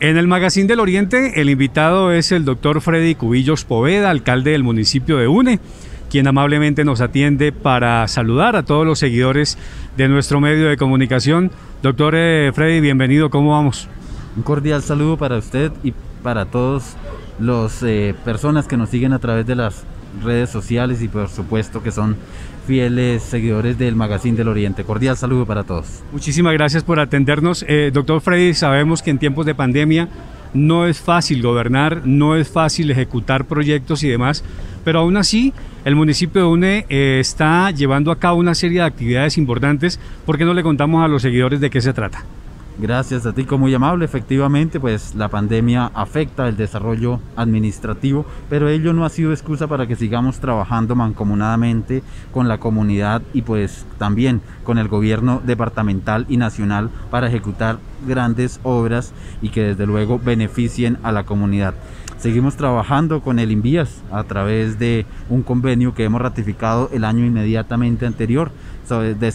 En el Magazine del Oriente, el invitado es el doctor Freddy Cubillos Poveda, alcalde del municipio de Une, quien amablemente nos atiende para saludar a todos los seguidores de nuestro medio de comunicación. Doctor Freddy, bienvenido, ¿cómo vamos? Un cordial saludo para usted y para todos los personas que nos siguen a través de las redes sociales y por supuesto que son fieles seguidores del Magazine del Oriente. Cordial saludo para todos. Muchísimas gracias por atendernos. Doctor Freddy, sabemos que en tiempos de pandemia no es fácil gobernar, no es fácil ejecutar proyectos y demás, pero aún así el municipio de Une está llevando a cabo una serie de actividades importantes. ¿Por qué no le contamos a los seguidores de qué se trata? Gracias a ti, muy amable. Efectivamente, pues la pandemia afecta el desarrollo administrativo, pero ello no ha sido excusa para que sigamos trabajando mancomunadamente con la comunidad y pues también con el gobierno departamental y nacional para ejecutar grandes obras y que desde luego beneficien a la comunidad. Seguimos trabajando con el Invías a través de un convenio que hemos ratificado el año inmediatamente anterior de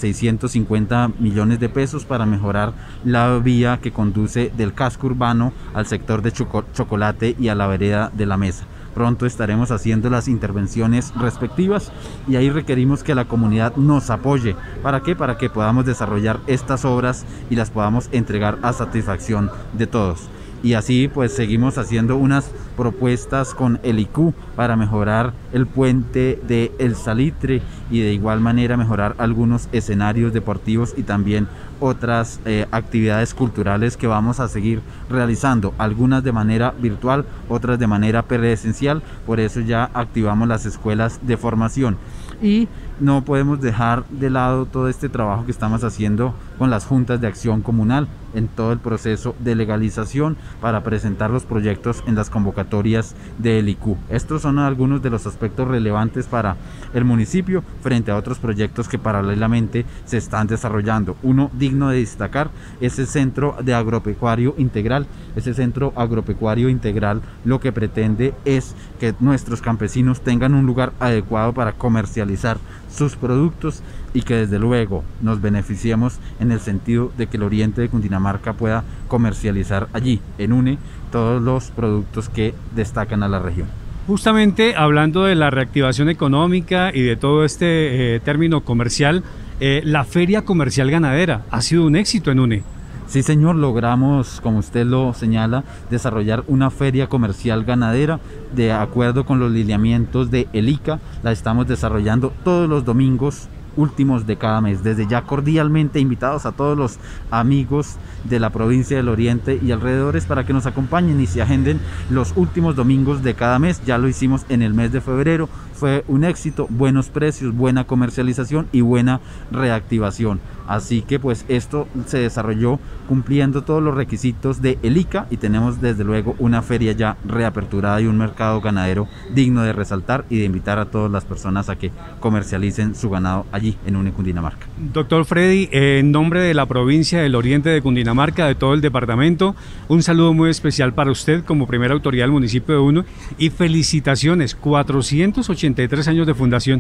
650 millones de pesos para mejorar la vía que conduce del casco urbano al sector de Chocolate y a la vereda de la Mesa. Pronto estaremos haciendo las intervenciones respectivas y ahí requerimos que la comunidad nos apoye. ¿Para qué? Para que podamos desarrollar estas obras y las podamos entregar a satisfacción de todos. Y así pues seguimos haciendo unas propuestas con el IQ para mejorar el puente de El Salitre y de igual manera mejorar algunos escenarios deportivos y también otras actividades culturales que vamos a seguir realizando, algunas de manera virtual, otras de manera presencial. Por eso ya activamos las escuelas de formación y no podemos dejar de lado todo este trabajo que estamos haciendo con las juntas de acción comunal en todo el proceso de legalización para presentar los proyectos en las convocatorias del IQ. Estos son algunos de los aspectos relevantes para el municipio frente a otros proyectos que paralelamente se están desarrollando. Uno digno de destacar es el Centro de Agropecuario Integral. Ese Centro Agropecuario Integral lo que pretende es que nuestros campesinos tengan un lugar adecuado para comercializar sus productos y que desde luego nos beneficiemos en el sentido de que el oriente de Cundinamarca pueda comercializar allí en Une todos los productos que destacan a la región. Justamente hablando de la reactivación económica y de todo este término comercial, la Feria Comercial Ganadera ha sido un éxito en Une. Sí, señor, logramos, como usted lo señala, desarrollar una feria comercial ganadera de acuerdo con los lineamientos de el ICA. La estamos desarrollando todos los domingos últimos de cada mes. Desde ya cordialmente invitados a todos los amigos de la provincia del Oriente y alrededores para que nos acompañen y se agenden los últimos domingos de cada mes. Ya lo hicimos en el mes de febrero, fue un éxito, buenos precios, buena comercialización y buena reactivación. Así que pues esto se desarrolló cumpliendo todos los requisitos de el ICA y tenemos desde luego una feria ya reaperturada y un mercado ganadero digno de resaltar y de invitar a todas las personas a que comercialicen su ganado allí en Une, Cundinamarca. Doctor Freddy, en nombre de la provincia del Oriente de Cundinamarca, de todo el departamento, un saludo muy especial para usted como primera autoridad del municipio de Une y felicitaciones, 483 años de fundación.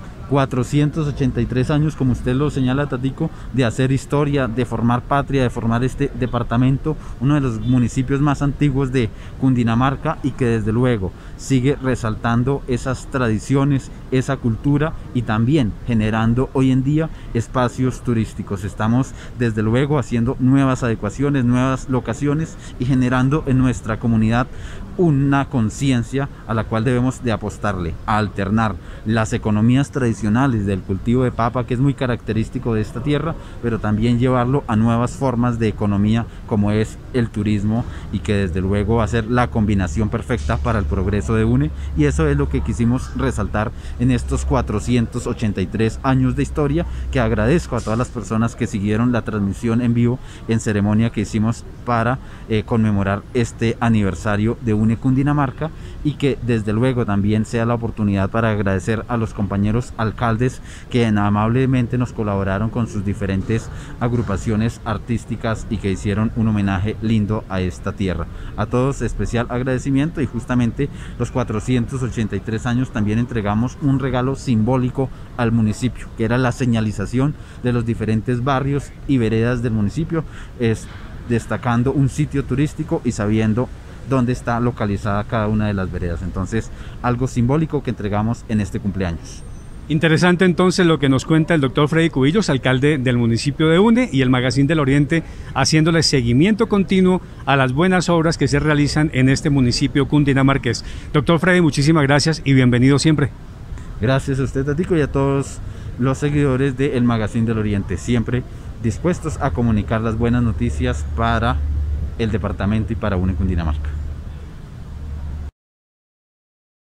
483 años, como usted lo señala, Tatico, de hacer historia, de formar patria, de formar este departamento, uno de los municipios más antiguos de Cundinamarca y que desde luego sigue resaltando esas tradiciones, esa cultura y también generando hoy en día espacios turísticos. Estamos desde luego haciendo nuevas adecuaciones, nuevas locaciones y generando en nuestra comunidad una conciencia a la cual debemos de apostarle, a alternar las economías tradicionales del cultivo de papa, que es muy característico de esta tierra, pero también llevarlo a nuevas formas de economía como es el turismo y que desde luego va a ser la combinación perfecta para el progreso de Une, y eso es lo que quisimos resaltar en estos 483 años de historia, que agradezco a todas las personas que siguieron la transmisión en vivo en ceremonia que hicimos para conmemorar este aniversario de Une Cundinamarca, y que desde luego también sea la oportunidad para agradecer a los compañeros alcaldes que amablemente nos colaboraron con sus diferentes agrupaciones artísticas y que hicieron un homenaje lindo a esta tierra. A todos especial agradecimiento, y justamente los 483 años también entregamos un regalo simbólico al municipio, que era la señalización de los diferentes barrios y veredas del municipio. destacando un sitio turístico y sabiendo dónde está localizada cada una de las veredas. Entonces, algo simbólico que entregamos en este cumpleaños. Interesante entonces lo que nos cuenta el doctor Freddy Cubillos, alcalde del municipio de UNE, y el Magazine del Oriente, haciéndole seguimiento continuo a las buenas obras que se realizan en este municipio cundinamarqués. Doctor Freddy, muchísimas gracias y bienvenido siempre. Gracias a usted, Tatico, y a todos los seguidores del Magazine del Oriente, siempre dispuestos a comunicar las buenas noticias para el departamento y para UNE Cundinamarca.